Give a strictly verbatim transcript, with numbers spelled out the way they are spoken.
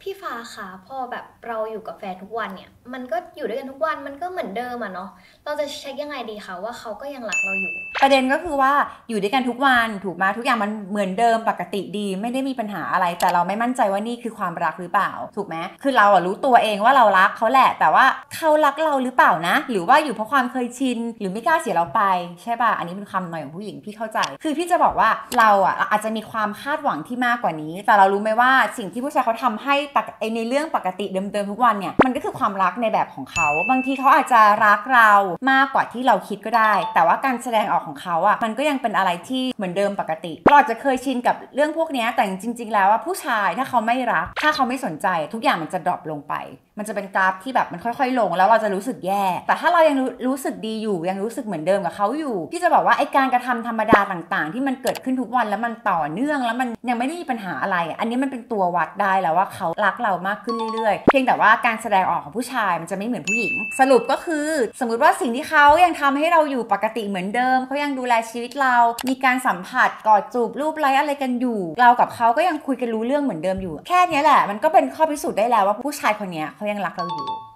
พี่ฟ้าคะพอแบบเราอยู่กับแฟนทุกวันเนี่ยมันก็อยู่ด้วยกันทุกวันมันก็เหมือนเดิมอะเนาะเราจะเช็คยังไงดีคะว่าเขาก็ยังรักเราอยู่ประเด็นก็คือว่าอยู่ด้วยกันทุกวันถูกไหมทุกอย่างมันเหมือนเดิมปกติดีไม่ได้มีปัญหาอะไรแต่เราไม่มั่นใจว่านี่คือความรักหรือเปล่าถูกไหมคือเราอะรู้ตัวเองว่าเรารักเขาแหละแต่ว่าเขารักเราหรือเปล่านะหรือว่าอยู่เพราะความเคยชินหรือไม่กล้าเสียเราไปใช่ป่ะอันนี้เป็นคำหน่อยของผู้หญิงพี่เข้าใจคือพี่จะบอกว่าเราอะอาจจะมีความคาดหวังที่มากกว่านี้แต่เรารู้ไหมว่าสิ่งที่ผู้ชายเขาทำให้ปกในเรื่องปกติเดิมๆทุกวันเนี่ยมันก็คือความรักในแบบของเขาบางทีเขาอาจจะรักเรามากกว่าที่เราคิดก็ได้แต่ว่าการแสดงออกของเขาอะมันก็ยังเป็นอะไรที่เหมือนเดิมปกติเราอาจจะเคยชินกับเรื่องพวกนี้แต่จริงๆแล้วว่าผู้ชายถ้าเขาไม่รักถ้าเขาไม่สนใจทุกอย่างมันจะดรอปลงไปมันจะเป็นกราฟที่แบบมันค่อยๆลงแล้วเราจะรู้สึกแย่แต่ถ้าเรายังรู้รู้สึกดีอยู่ยังรู้สึกเหมือนเดิมกับเขาอยู่พี่จะบอกว่าไอ้การกระทำธรรมดาต่างๆที่มันเกิดขึ้นทุกวันแล้วมันต่อเนื่องแล้วมันยังไม่ได้มีปัญหาอะไรอ่ะอันนี้มันเป็นตัววัดได้แล้วว่าเขารักเรามากขึ้นเรื่อยๆเพียงแต่ว่าการแสดงออกของผู้ชายมันจะไม่เหมือนผู้หญิงสรุปก็คือสมมุติว่าสิ่งที่เขายังทำให้เราอยู่ปกติเหมือนเดิมเขายังดูแลชีวิตเรามีการสัมผัสกอดจูบรูปไล้อะไรกันอยู่เรากับเขาก็ยังคุยกันรู้เรื่องเหมือนเดิมอยู่แค่นี้แหละมันก็เป็นข้อพิสูจน์ได้แล้วว่าผู้ชายคนนี้เขายังรักเราอยู่